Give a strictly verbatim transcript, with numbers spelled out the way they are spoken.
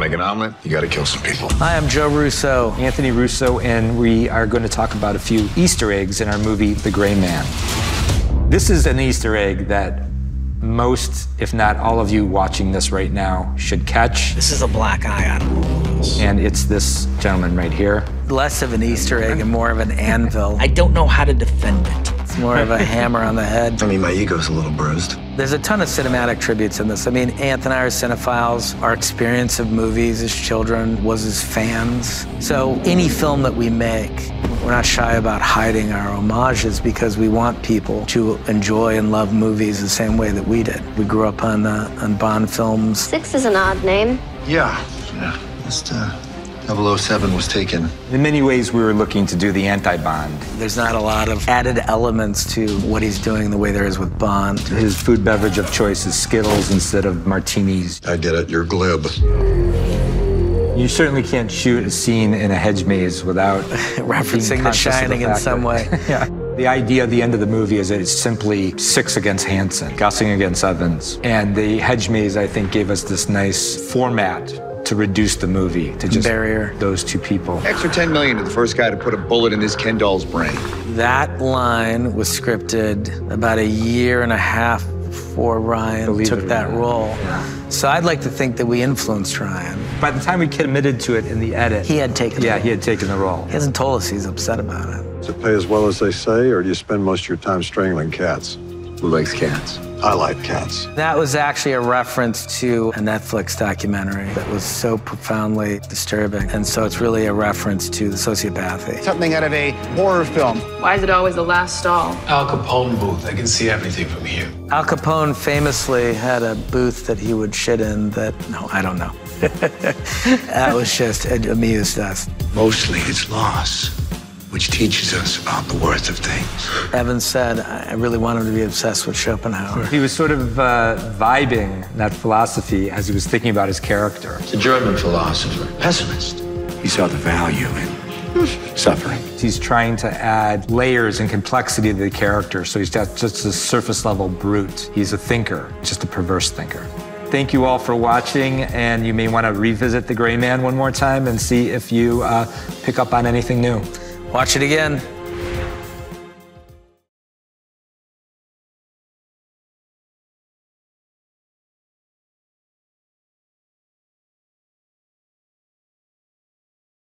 make an omelet, you gotta kill some people. Hi, I'm Joe Russo. Anthony Russo, and we are going to talk about a few Easter eggs in our movie, The Gray Man. This is an Easter egg that most, if not all of you watching this right now, should catch. This is a black eye on it. And it's this gentleman right here. Less of an Easter egg and more of an anvil. I don't know how to defend it. It's more of a hammer on the head. I mean, my ego's a little bruised. There's a ton of cinematic tributes in this. I mean, Anthony and I are cinephiles. Our experience of movies as children was as fans. So any film that we make, we're not shy about hiding our homages because we want people to enjoy and love movies the same way that we did. We grew up on, uh, on Bond films. Six is an odd name. Yeah, yeah. Just, uh, double oh seven was taken. In many ways, we were looking to do the anti-Bond. There's not a lot of added elements to what he's doing the way there is with Bond. His food beverage of choice is Skittles instead of martinis. I get it, you're glib. You certainly can't shoot a scene in a hedge maze without referencing The Shining in some way. Yeah. The idea at the end of the movie is that it's simply six against Hansen, Gosling against Evans. And the hedge maze, I think, gave us this nice format to reduce the movie to just barrier those two people. Extra ten million to the first guy to put a bullet in this Ken doll's brain. That line was scripted about a year and a half before Ryan Believe took that not. role. Yeah. So I'd like to think that we influenced Ryan. By the time we committed to it in the edit, He had taken the yeah, role. he had taken the role. He hasn't told us he's upset about it. Does it pay as well as they say, or do you spend most of your time strangling cats? Who likes cats? I like cats. That was actually a reference to a Netflix documentary that was so profoundly disturbing. And so it's really a reference to the sociopathy. Something out of a horror film. Why is it always the last stall? Al Capone booth. I can see everything from here. Al Capone famously had a booth that he would shit in that, no, I don't know. That was just, it amused us. Mostly it's loss, which teaches us about the worth of things. Evans said, I really want him to be obsessed with Schopenhauer. He was sort of uh, vibing that philosophy as he was thinking about his character. It's a German philosopher, pessimist. He saw the value in suffering. He's trying to add layers and complexity to the character, so he's not just a surface level brute. He's a thinker, just a perverse thinker. Thank you all for watching, and you may want to revisit The Gray Man one more time and see if you uh, pick up on anything new. Watch it again.